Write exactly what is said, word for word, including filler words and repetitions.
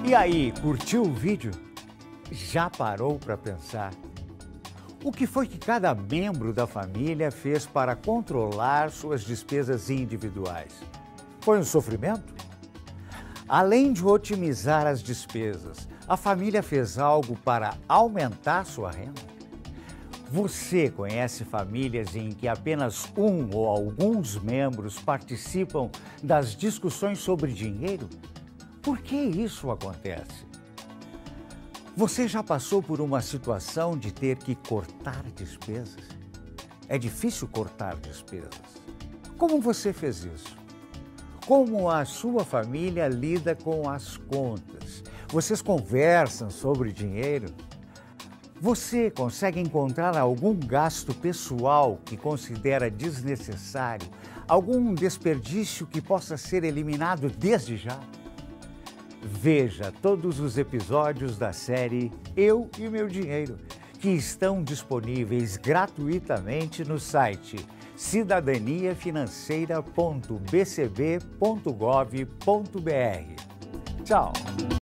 E aí, curtiu o vídeo? Já parou para pensar? O que foi que cada membro da família fez para controlar suas despesas individuais? Foi um sofrimento? Além de otimizar as despesas, a família fez algo para aumentar sua renda? Você conhece famílias em que apenas um ou alguns membros participam das discussões sobre dinheiro? Por que isso acontece? Você já passou por uma situação de ter que cortar despesas? É difícil cortar despesas. Como você fez isso? Como a sua família lida com as contas? Vocês conversam sobre dinheiro? Você consegue encontrar algum gasto pessoal que considera desnecessário? Algum desperdício que possa ser eliminado desde já? Veja todos os episódios da série Eu e Meu Dinheiro, que estão disponíveis gratuitamente no site cidadania financeira ponto b c b ponto gov ponto b r. Tchau!